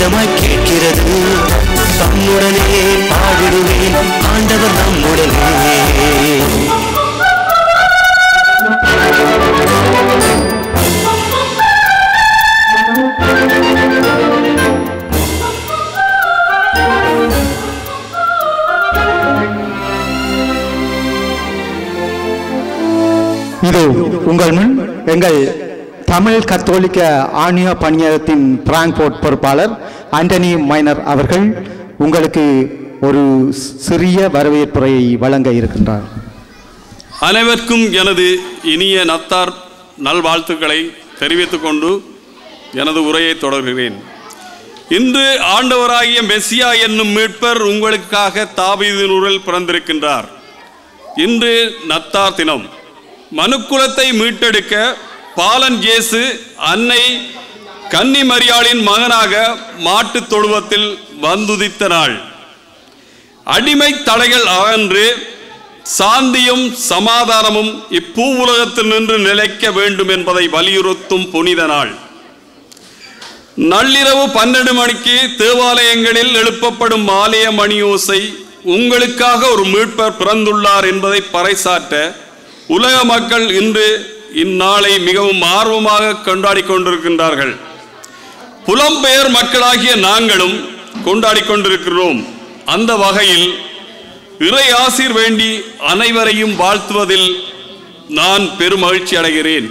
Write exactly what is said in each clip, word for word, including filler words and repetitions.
இதமாய் கேட்கிறது. தம்முடனே பாடிடுவேன் ஆண்டவர் நம்முடனே. இது உங்கள் முன் எங்கள் தமிழ் கத்தோலிக்க ஆன்மீக பணியகத்தின் பிராங்க்போர்ட் பொறுப்பாளர் ஆண்டனி மைனர் அவர்கள் உங்களுக்கு ஒரு சிறிய வரவேற்புரையை வழங்க இருக்கின்றார். அனைவருக்கும் எனது இனிய நத்தார் நல்வாழ்த்துக்களை தெரிவித்துக் கொண்டு எனது உரையை தொடர்கிறேன். இன்று ஆண்டவராகிய மெசியா என்னும் மீட்பர் உங்களுக்காக தாவீதினூரில் பிறந்திருக்கின்றார். இன்று நத்தார் தினம். மனுக்குலத்தை மீட்டெடுக்க பாலன் இயேசு அன்னை கன்னி மரியாளின் மகனாக மாட்டு தொழுவத்தில் வந்துதித்த நாள். அடிமை தடைகள் அகன்று சாந்தியும் சமாதானமும் இப்பூ உலகத்தில் நின்று நிலைக்க வேண்டும் என்பதை வலியுறுத்தும் புனித நாள். நள்ளிரவு பன்னெண்டு மணிக்கு தேவாலயங்களில் எழுப்பப்படும் ஆலய மணியோசை உங்களுக்காக ஒரு மீட்பர் பிறந்துள்ளார் என்பதை பறைசாற்ற உலக மக்கள் இன்று இந்நாளை மிகவும் ஆர்வமாக கொண்டாடி கொண்டிருக்கின்றார்கள். புலம்பெயர் மக்களாகிய நாங்களும் கொண்டாடி கொண்டிருக்கிறோம். அந்த வகையில் இறை ஆசீர் வேண்டி அனைவரையும் வாழ்த்துவதில் நான் பெருமகிழ்ச்சி அடைகிறேன்.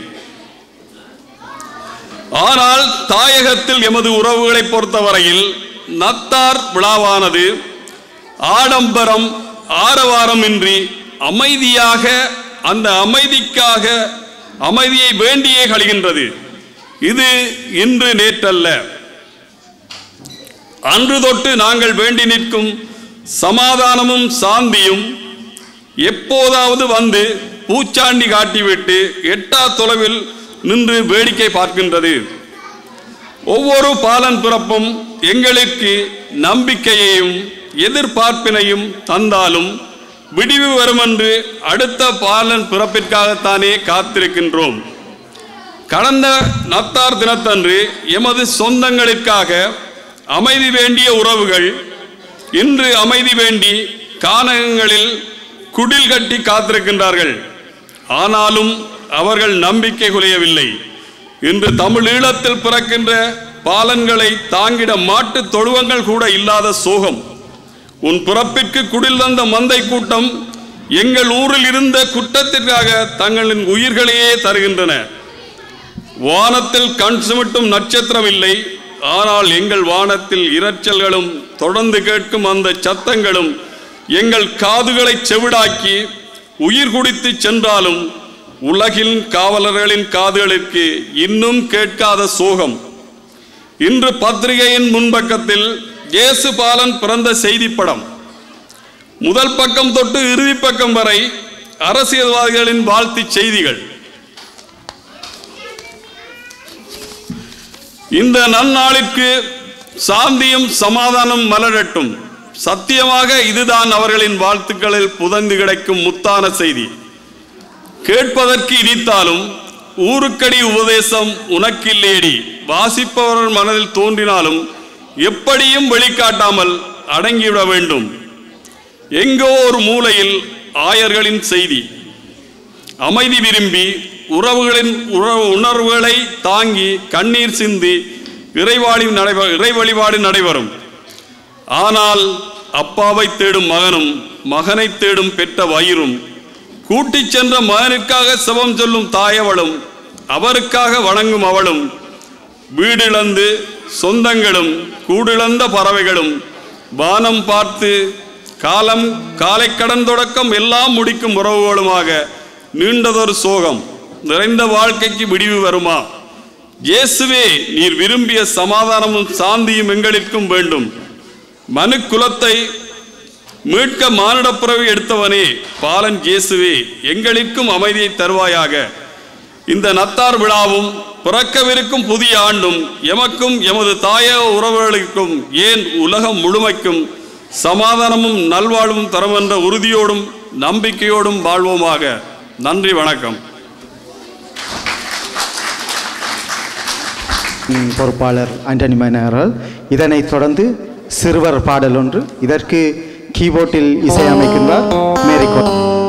ஆனால் தாயகத்தில் எமது உறவுகளை பொறுத்தவரையில் நத்தார் விழாவானது ஆடம்பரம் ஆரவாரமின்றி அமைதியாக அந்த அமைதிக்காக அமைதியை வேண்டியே கழிகின்றது. இது இன்று நேற்றல்ல. அன்று தொட்டு நாங்கள் வேண்டி நிற்கும் சமாதானமும் சாந்தியும் எப்போதாவது வந்து பூச்சாண்டி காட்டிவிட்டு எட்டா தொலைவில் நின்று வேடிக்கை பார்க்கின்றது. ஒவ்வொரு பாலன் பிறப்பும் எங்களுக்கு நம்பிக்கையையும் எதிர்பார்ப்பினையும் தந்தாலும் விடிவு வரும் என்று அடுத்த பாலன் பிறப்பிற்காகத்தானே காத்திருக்கின்றோம். கடந்த நத்தார் தினத்தன்று எமது சொந்தங்களுக்காக அமைதி வேண்டிய உறவுகள் இன்று அமைதி வேண்டி கானகங்களில் குடில் கட்டி காத்திருக்கின்றார்கள். ஆனாலும் அவர்கள் நம்பிக்கை குலையவில்லை. இன்று தமிழ் ஈழத்தில் பிறக்கின்ற பாலன்களை தாங்கிட மாட்டு தொழுவங்கள் கூட இல்லாத சோகம். உன் பிறப்பிற்கு குடில் தந்த மந்தை கூட்டம் எங்கள் ஊரில் இருந்த குற்றத்திற்காக தங்களின் உயிர்களையே தருகின்றன. வானத்தில் கண் சுமிட்டும் நட்சத்திரம் இல்லை. ஆனால் எங்கள் வானத்தில் இரைச்சல்களும் தொடர்ந்து கேட்கும் அந்த சத்தங்களும் எங்கள் காதுகளை செவிடாக்கி உயிர் குடித்து சென்றாலும் உலகின் காவலர்களின் காதுகளுக்கு இன்னும் கேட்காத சோகம். இன்று பத்திரிகையின் முன்பக்கத்தில் இயேசு பாலன் பிறந்த செய்தி படம். முதல் பக்கம் தொட்டு இறுதி பக்கம் வரை அரசியல்வாதிகளின் வாழ்த்து செய்திகள். இந்த நன்னாளிற்கு சாந்தியும் சமாதானம் மலரட்டும். சத்தியமாக இதுதான் அவர்களின் வாழ்த்துக்களில் புதைந்து கிடைக்கும் முத்தான செய்தி. கேட்பதற்கு இனித்தாலும் ஊருக்கடி உபதேசம் உனக்கில்லேடி வாசிப்பவர் மனதில் தோன்றினாலும் எப்படியும் வெளிக்காட்டாமல் அடங்கிவிட வேண்டும். எங்கோ ஒரு மூலையில் ஆயர்களின் செய்தி. அமைதி விரும்பி உறவுகளின் உணர்வுகளை தாங்கி கண்ணீர் சிந்தி இறைவாழி நடைபெற இறை வழிபாடு நடைபெறும். ஆனால் அப்பாவை தேடும் மகனும் மகனை தேடும் பெற்ற வயிறும் கூட்டிச் சென்ற மகனுக்காக செபம் சொல்லும் தாயவளும் அவருக்காக வணங்கும் அவளும் வீடிழந்து சொந்தங்களும் கூடிழந்த பறவைகளும் வானம் பார்த்து காலம் காலை கடன் தொடக்கம் எல்லாம் முடிக்கும் உறவுகளுமாக நீண்டதொரு சோகம் நிறைந்த வாழ்க்கைக்கு விடிவு வருமா? இயேசுவே, நீர் விரும்பிய சமாதானமும் சாந்தியும் எங்களுக்கும் வேண்டும். மனு குலத்தை மீட்க மானிடப்பிறவி எடுத்தவனே பாலன் இயேசுவே, எங்களுக்கும் அமைதியை தருவாயாக. இந்த நத்தார் விழாவும் பிறக்கவிருக்கும் புதிய ஆண்டும் எமக்கும் எமது தாயக உறவுகளுக்கும் ஏன் உலகம் முழுமைக்கும் சமாதானமும் நல்வாழ்வும் தரும் என்ற உறுதியோடும் நம்பிக்கையோடும் வாழ்வோமாக. நன்றி, வணக்கம். பொறுப்பாளர் ஆண்டனி மைனர் இதனைத் தொடர்ந்து சிறுவர் பாடல் ஒன்று. இதற்கு கீபோர்டில் இசையமைக்கின்றார் மேரிகோ.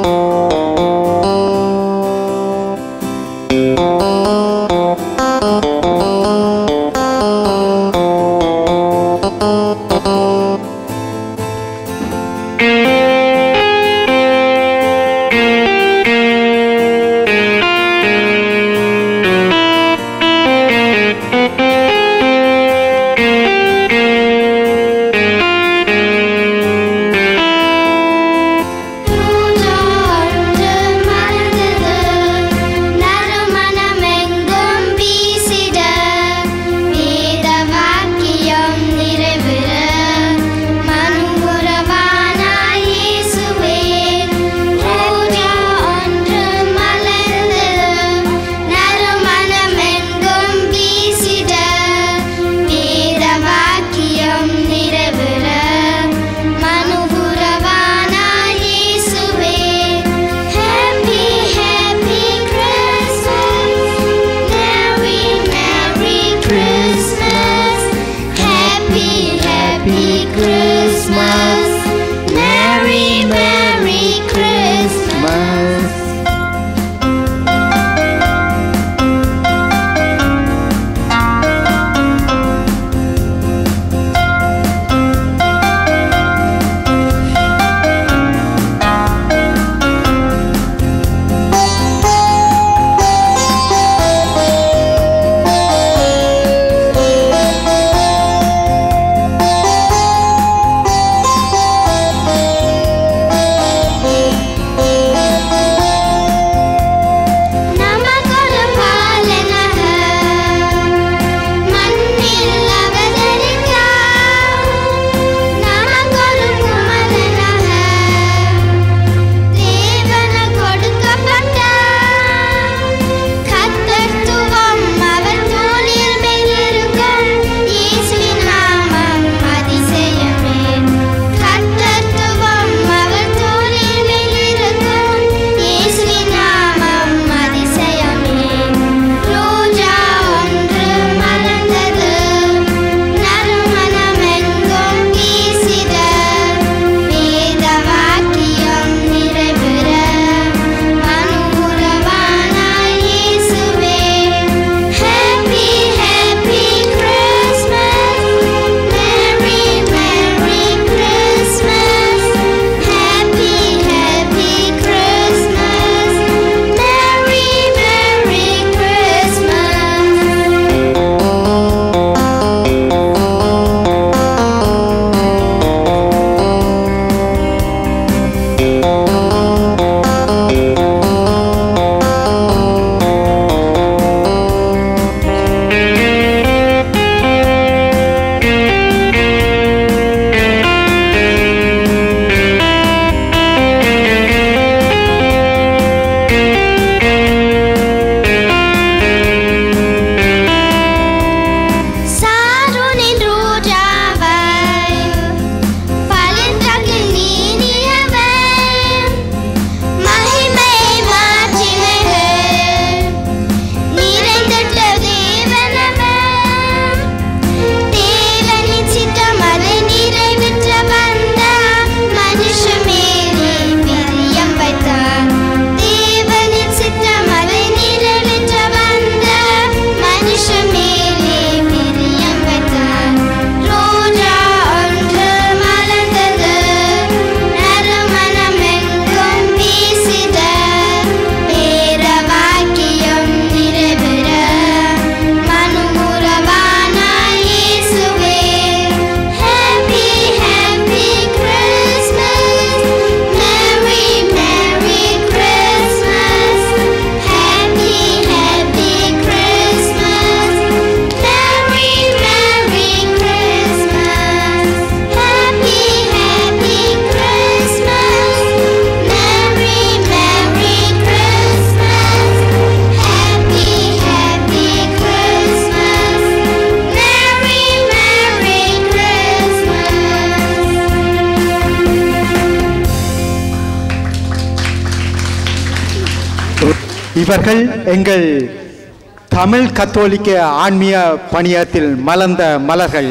இவர்கள் எங்கள் தமிழ் கத்தோலிக்க ஆன்மீக பணியத்தில் மலர்ந்த மலர்கள்.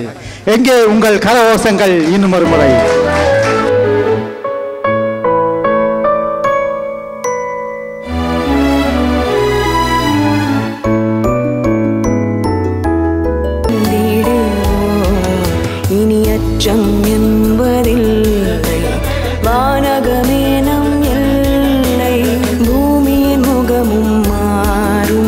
எங்கே உங்கள் கரகோஷங்கள் இன்னும் ஒரு முறை? இனி அச்சம் என்பதில்லை, வானகமே நம் எல்லை, பூமியின் முகமும் மாறும்.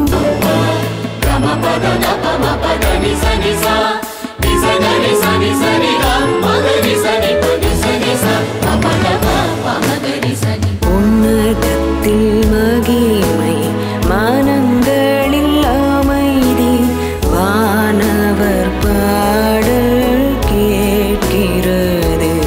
உன்னதத்தில் மகிமை, மனங்களில் அமைதி, வானவர் பாடல் கேட்கிறது.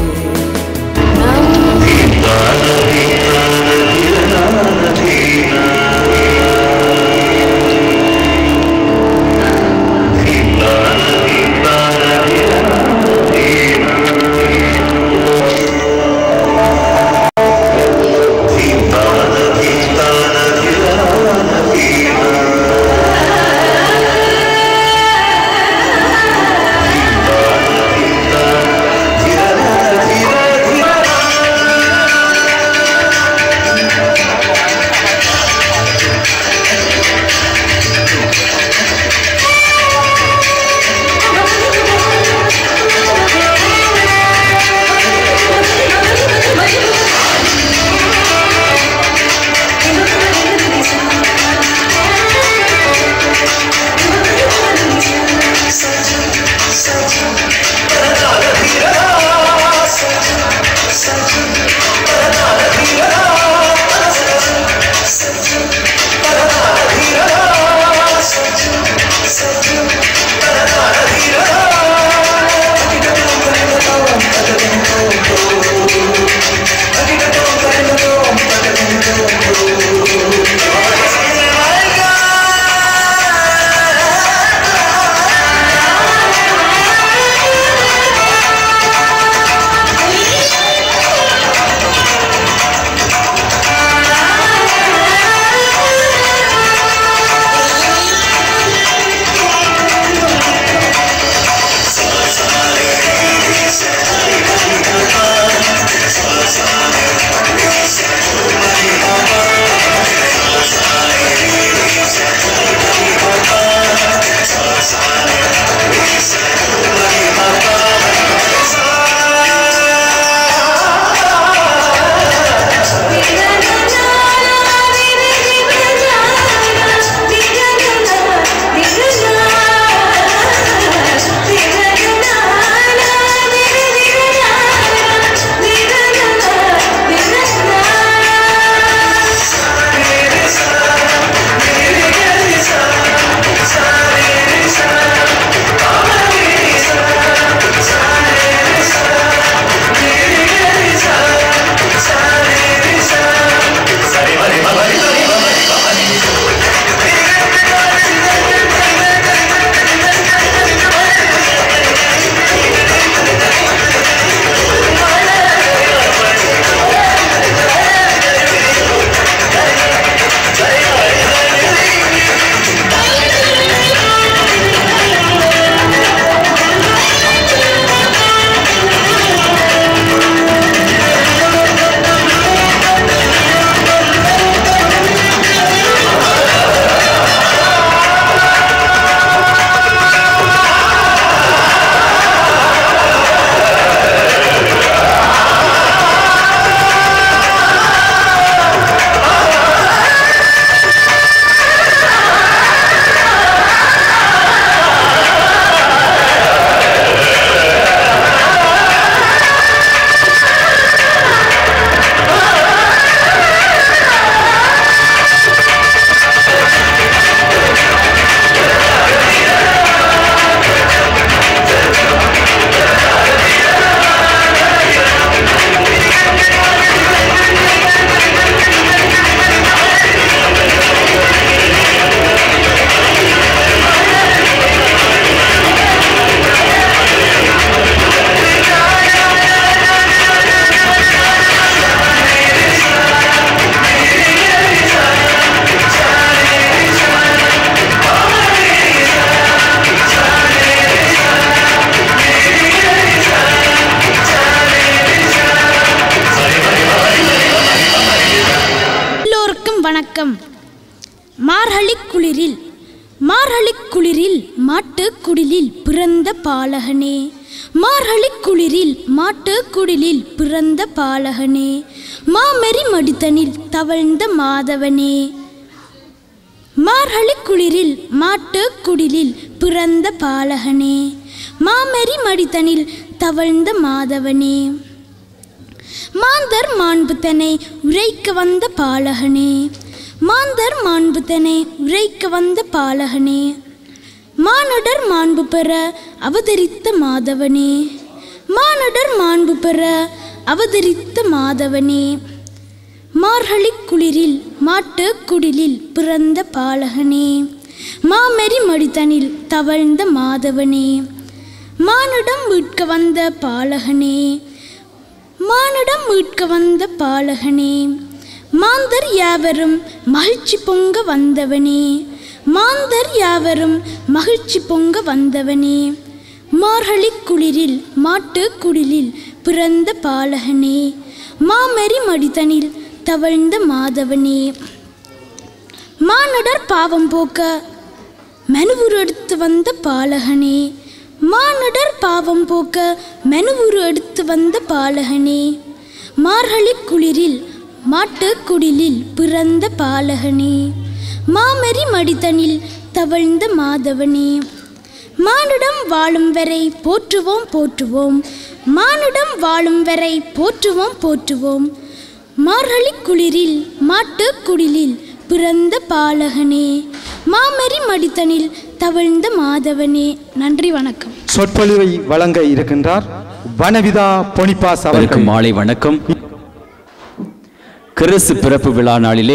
குளிரில் மாட்டு குடிலில் பிறந்த பாலகனே, மார்கழி குளிரில் மாட்டு குடிலில் பிறந்த பாலகனே, மாமரி மடித்தனில் தவழ்ந்த மாதவனே. மார்கழி குளிரில் மாட்டு குடிலில் பிறந்த பாலகனே, மாமரி மடித்தனில் தவழ்ந்த மாதவனே. மாந்தர் மாண்புத்தனை உரைக்க வந்த பாலகனே, மாந்தர் மாண்புத்தனை உரைக்க வந்த பாலகனே, மானுடர் மாண்பு பெற அவதரித்த மாதவனே, மானுடர் மாண்பு பெற அவதரித்த மாதவனே. மார்கழி குளிரில் மாட்டு குடிலில் பிறந்த பாலகனே, மாமரி மடித்தனில் தவழ்ந்த மாதவனே. மானுடம் மீட்க வந்த பாலகனே, மானுடம் மீட்க வந்த பாலகனே, மாந்தர் யாவரும் மகிழ்ச்சி பொங்க வந்தவனே, மாந்தர் யாவரும் மகிழ்ச்சி பொங்க வந்தவனே. மார்கழி குளிரில் மாட்டு குடிலில் பிறந்த பாலகனே, மாமரி மடித்தனில் தவழ்ந்த மாதவனே. மானுடர் பாவம் போக்க மனுவுரு எடுத்து வந்த பாலகனே, மானுடர் பாவம் போக்க மனுவுரு எடுத்து வந்த பாலகனே. மார்கழி குளிரில் மாட்டு குடிலில் பிறந்த பாலகனே, மாமரி மடித்தனில் தவழ்ந்த மாதவனே. மானுடம் வாழும் வரை போற்றுவோம் போற்றுவோம், மானுடம் வாழும் வரை போற்றுவோம் போற்றுவோம். மார்கழி குளிரில் மாட்டு குடிலில் பிறந்த பாலகனே, மாமரி மடித்தனில் தவழ்ந்த மாதவனே. நன்றி, வணக்கம். சொற்பொழிவை வழங்க இருக்கின்றார் வனவிதா பொனிபாஸ் அவர்கள். மாலை வணக்கம். கிறிஸ்து பிறப்பு விழா நாளிலே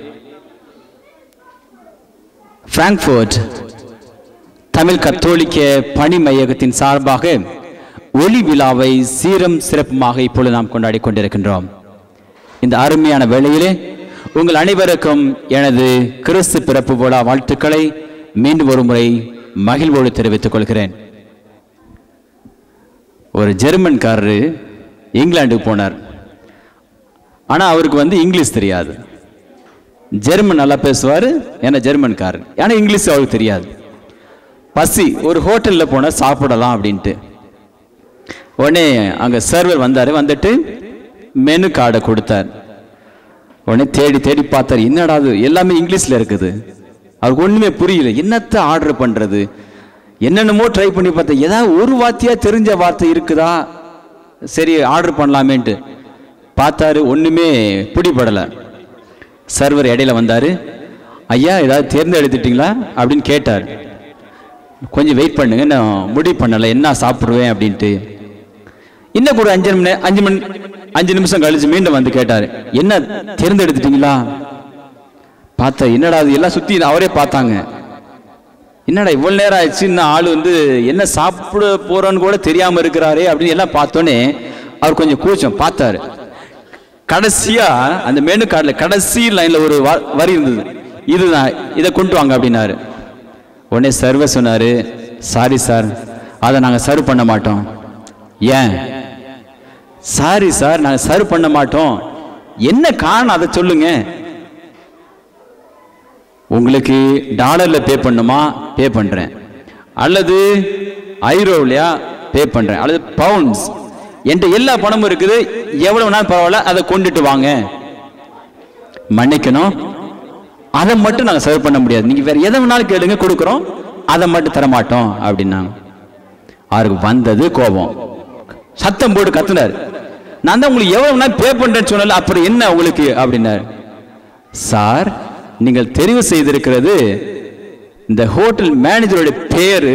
பிராங்க்ஃபர்ட் தமிழ் கத்தோலிக்க பணி மையகத்தின் சார்பாக ஒளி விழாவை சீரம் சிறப்புமாக இப்பொழுது நாம் கொண்டாடி கொண்டிருக்கின்றோம். இந்த அருமையான வேளையிலே உங்கள் அனைவருக்கும் எனது கிறிஸ்து பிறப்பு விழா வாழ்த்துக்களை மீண்டும் ஒரு முறை மகிழ்வோடு தெரிவித்துக் கொள்கிறேன். ஒரு ஜெர்மன்காரரு இங்கிலாந்துக்கு போனார். ஆனால் அவருக்கு வந்து இங்கிலீஷ் தெரியாது. ஜெர்மன் நல்லா பேசுவார், ஏன்னா ஜெர்மன்காரர், ஆனால் இங்கிலீஷ் அவருக்கு தெரியாது. பசி, ஒரு ஹோட்டலில் போனால் சாப்பிடலாம் அப்படின்ட்டு. உடனே அங்கே சர்வர் வந்தார். வந்துட்டு மெனு கார்டை கொடுத்தார். உடனே தேடி தேடி பார்த்தார், என்னடா அது எல்லாமே இங்கிலீஷில் இருக்குது. அவருக்கு ஒன்றுமே புரியல, என்னத்தை ஆர்டர் பண்ணுறது. என்னென்னமோ ட்ரை பண்ணி பார்த்தா ஏதாவது ஒரு வார்த்தையாக தெரிஞ்ச வார்த்தை இருக்குதா, சரி ஆர்டர் பண்ணலாமேன்ட்டு பார்த்தாரு. ஒன்றுமே பிடிபடலை. சர்வர் இடையில வந்தார். ஐயா ஏதாவது தேர்ந்தெடுத்துட்டீங்களா அப்படின்னு கேட்டார். கொஞ்சம் வெயிட் பண்ணுங்க, நான் முடிவு பண்ணலை என்ன சாப்பிடுவேன் அப்படின்ட்டு. இன்னும் கூட அஞ்சு மணி அஞ்சு மணி அஞ்சு நிமிஷம் கழிச்சு மீண்டும் வந்து கேட்டார், என்ன தேர்ந்தெடுத்துட்டீங்களா? பார்த்தா என்னடா அது எல்லாம் சுற்றி அவரே பார்த்தாங்க. என்னடா இவ்வளோ நேரம் ஆயிடுச்சு, இன்னும் ஆள் வந்து என்ன சாப்பிட போறோன்னு கூட தெரியாமல் இருக்கிறாரே அப்படின்னு எல்லாம் பார்த்தோன்னே அவர் கொஞ்சம் கூச்சம் பார்த்தாரு. கடைசியா அந்த மெனு கார்டில் கடைசி லைன்ல ஒரு வரி இருந்தது, இதுதான், இதை கொண்டு வாங்க அப்படின்னாரு. உடனே சர்வர் சொன்னாரு, சாரி சார், அதை நாங்கள் சர்வ் பண்ண மாட்டோம். ஏன்? சாரி சார், நாங்கள் சர்வ் பண்ண மாட்டோம். என்ன காரணம் அதை சொல்லுங்க. உங்களுக்கு டாலர்ல பே பண்ணுமா, பே பண்றேன், அல்லது ஐரோவிலையா பே பண்றேன், அல்லது பவுண்ட்ஸ், என்கிட்ட எல்லா பணமும் இருக்குது, எவ்வளவு நாள் பரவாயில்ல, அதை கொண்டுட்டு வாங்க. மன்னிக்கணும், அதை மட்டும் நாங்கள் சர்வ் பண்ண முடியாது, நீங்க வேற எதை வேணாலும் கேளுங்க கொடுக்குறோம், அதை மட்டும் தரமாட்டோம் அப்படின்னாங்க. அவருக்கு வந்தது கோபம், சத்தம் போட்டு கத்துனார், நான் தான் உங்களுக்கு எவ்வளவு நாள் பே பண்றேன்னு சொன்னால அப்புறம் என்ன உங்களுக்கு அப்படின்னாரு. சார், நீங்கள் தெரிவு செய்திருக்கிறது இந்த ஹோட்டல் மேனேஜருடைய பேரு.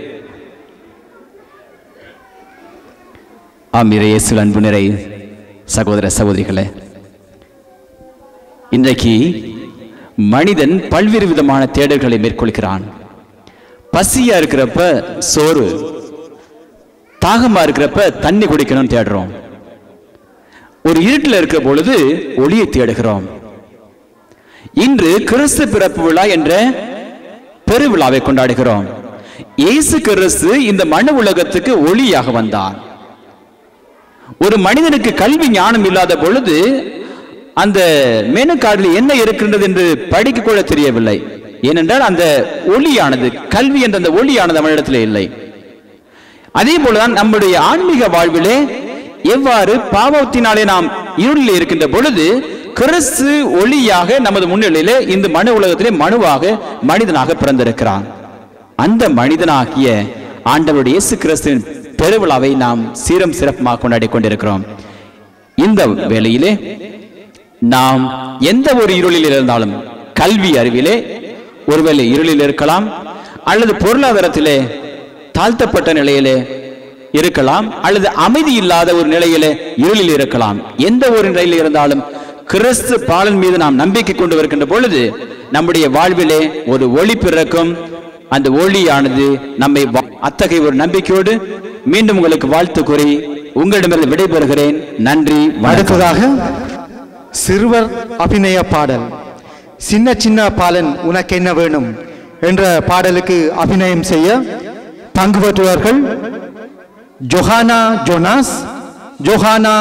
ஆம், இயேசு அன்பு நிறை சகோதர சகோதரிகளே, இன்றைக்கு மனிதன் பல்வேறு விதமான தேடல்களை மேற்கொள்கிறான். பசியா இருக்கிறப்ப சோறு, தாகமா இருக்கிறப்ப தண்ணி குடிக்கணும்னு தேடுறோம். ஒரு இருட்டில் இருக்கிற பொழுது ஒளியை தேடுகிறோம். இன்று கிறிஸ்து பிறப்பு விழா என்ற பெருவிழாவை கொண்டாடுகிறோம். இயேசு கிறிஸ்து இந்த மனு உலகத்துக்கு ஒளியாக வந்தார். ஒரு மனிதனுக்கு கல்வி ஞானம் இல்லாத பொழுது அந்த மெனு கார்டில் என்ன இருக்கின்றது என்று படிக்க கூட தெரியவில்லை. ஏனென்றால் அந்த ஒளியானது, கல்வி என்ற அந்த ஒளியானது அவனிடத்தில் இல்லை. அதே போலதான் நம்முடைய ஆன்மீக வாழ்விலே எவ்வாறு பாவத்தினாலே நாம் இருளில் இருக்கின்ற பொழுது கிறிஸ்து ஒளியாக நமது முன்னிலையிலே இந்த மனு உலகத்திலே மனுவாக மனிதனாக பிறந்திருக்கிறான். அந்த மனிதனாகிய ஆண்டவருடைய இயேசு கிறிஸ்துவின் பெருவிழாவை நாம் சீரம் சிறப்புமாக கொண்டாடி கொண்டிருக்கிறோம். இந்த வேளையிலே நாம் எந்த ஒரு இருளில் இருந்தாலும், கல்வி அறிவிலே ஒருவேளை இருளில் இருக்கலாம், அல்லது பொருளாதாரத்திலே தாழ்த்தப்பட்ட நிலையிலே இருக்கலாம், அல்லது அமைதி இல்லாத ஒரு நிலையிலே இருளில் இருக்கலாம். எந்த ஒரு நிலையில் இருந்தாலும் கிறிஸ்து பாலன் மீது நாம் நம்பிக்கை கொண்டு வருகின்ற பொழுது நம்முடைய வாழ்விலே ஒரு ஒளி பிறக்கும். அந்த ஒளியானது நம்மை அத்தகைய ஒரு நம்பிக்கையோடு மீண்டும் உங்களுக்கு வாழ்த்து கூறி உங்களிடமிருந்து விடைபெறுகிறேன். நன்றி. அடுத்ததாக சிறுவர் அபிநய பாடல் சின்ன சின்ன பாலன் உனக்கு என்ன வேணும் என்ற பாடலுக்கு அபிநயம் செய்ய பங்கு பெற்றவர்கள் Johanna Jonas, Johanna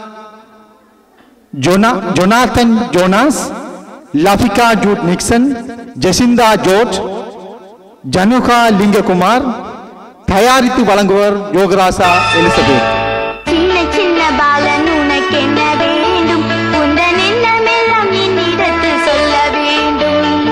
Jona Jonathan Jonas, Lafika Jude Nixon, Jacinta George, Januka Lingakumar. தயாரித்து வழங்குவர் யோகராசா எலிசபெத். சின்ன சின்ன பாலன் உனக்கு என்ன வேண்டும், உந்தன் எண்ணமெல்லாம் என்னிடத்தில் சொல்ல வேண்டும்.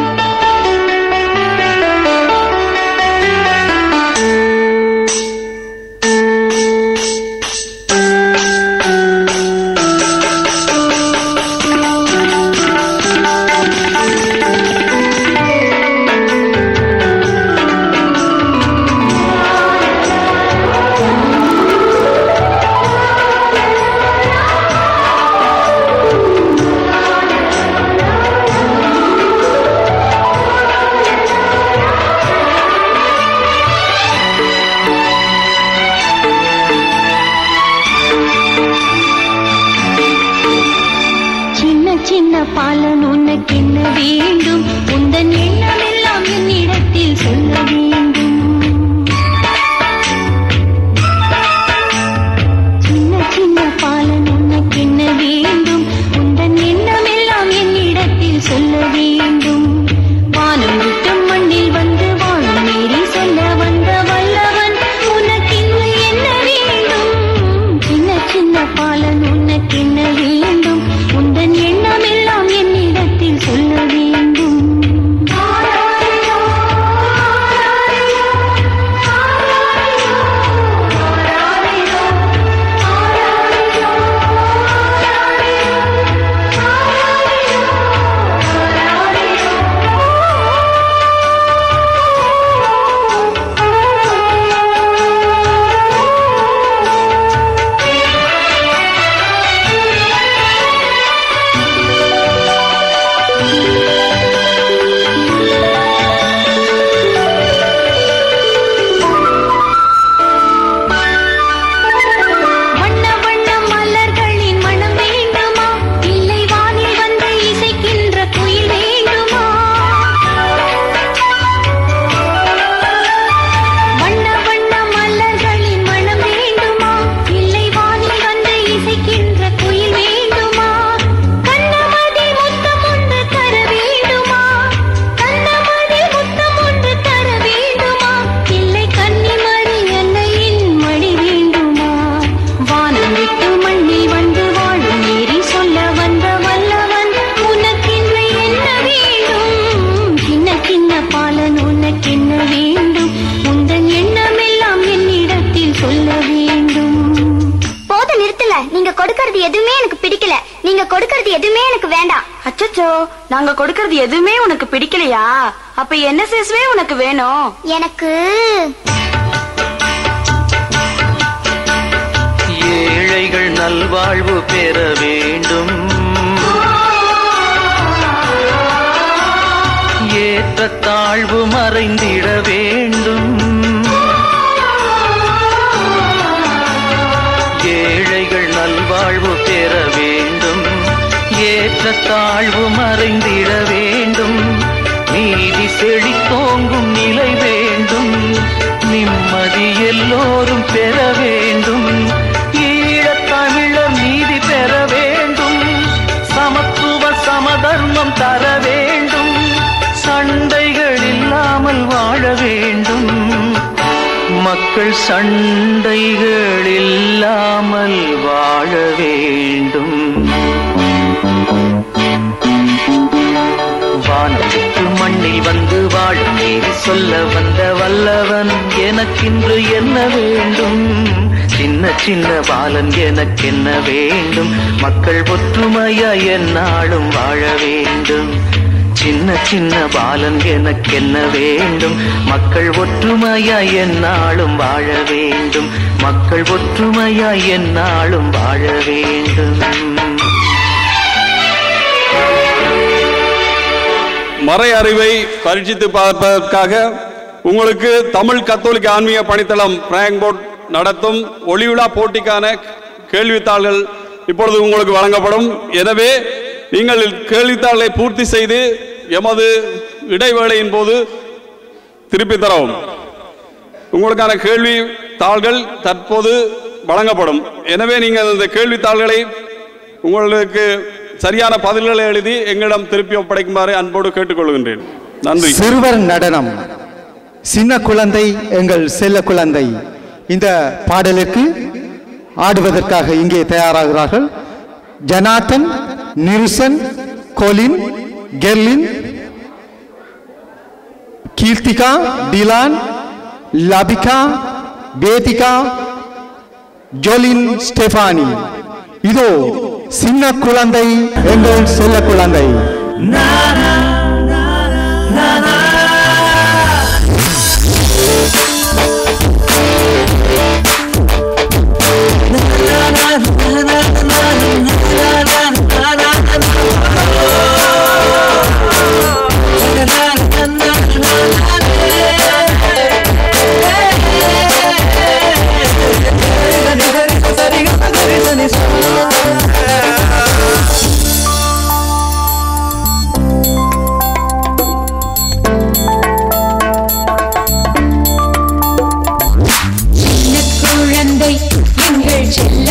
பாலன் உனக்கு என்ன வேண்டும், உந்தன் எண்ணமெல்லாம் என்னிடத்தில் சொல்ல வேண்டும். சின்ன சின்ன பாலன் உனக்கு என்ன வேண்டும், உந்தன் எண்ணமெல்லாம் என்னிடத்தில் சொல்ல வேண்டும். வானம் விட்டு மண்ணில் வந்து வாழும் மீறி சொல்ல வந்த வல்லவன் உனக்கு இன்னும் என்ன வேண்டும். சின்ன சின்ன பாலன் உனக்கு என்ன வேண்டும், உந்தன் எண்ணமெல்லாம் என்னிடத்தில் சொல்ல வேண்டும். நாங்க கொடுக்கறது எதுவுமே உனக்கு பிடிக்கலையா? அப்ப என்ன சேஸ்வே உனக்கு வேணும்? எனக்கு ஏழைகள் நல்வாழ்வு பெற வேண்டும், ஏற்ற தாழ்வு மறைந்திட வேண்டும். ஏழைகள் நல்வாழ்வு பெற வேண்டும், ஏற்ற தாழ்வு மறைந்திட வேண்டும். நீதி செழித்தோங்கும் நிலை வேண்டும், நிம்மதி எல்லோரும் பெற வேண்டும். ஈழத்தமிழர் நீதி பெற வேண்டும், சமத்துவ சமதர்மம் தர வேண்டும். சண்டைகள் மக்கள் சண்டைகள் இல்லாமல் வாழ வேண்டும். வானத்துக்கு மண்ணில் வந்து வாழும் நீதி சொல்ல வந்த வல்லவன் எனக்கின்று என்ன வேண்டும்? சின்ன சின்ன பாலன் எனக்கென்ன வேண்டும்? மக்கள் ஒற்றுமையா என்னாலும் வாழ வேண்டும். சின்ன சின்ன பாலன் எனக்கென்ன வேண்டும்? மக்கள் ஒற்றுமையா என்னாலும் வாழ வேண்டும். மக்கள் ஒற்றுமையா என்னாலும் வாழ வேண்டும். மறை அறிவை பரீட்சித்து பார்ப்பதற்காக உங்களுக்கு தமிழ் கத்தோலிக்க ஆன்மீக பணித்தளம் பிராங்க்போர்ட் நடத்தும் ஒளிவிழா போட்டிக்கான கேள்வித்தாள்கள் இப்பொழுது உங்களுக்கு வழங்கப்படும். எனவே நீங்கள் கேள்வித்தாளை பூர்த்தி செய்து எமது இடைவேளையின் போது திருப்பி தரவும். உங்களுக்கான கேள்வி தாள்கள் தற்போது வழங்கப்படும். எனவே நீங்கள் இந்த கேள்வித்தாள்களை உங்களுக்கு சரியான பதில்களை எழுதி எங்களிடம் திருப்பி ஒப்படைக்குமாறு அன்போடு கேட்டுக்கொள்கின்றேன். நன்றி. சிறுவர் நடனம், சின்ன குழந்தை எங்கள் செல்ல குழந்தை. இந்த பாடலுக்கு ஆடுவதற்காக இங்கே தயாராகிறார்கள் Jonathan, Nirushan, Colin, Kerlin, Keerthika, Dylan, Lafika, Vedika, Joline, Stephanie. இதோ சின்ன குழந்தை எங்கள் செல்ல குழந்தை. எங்கள் செல்ல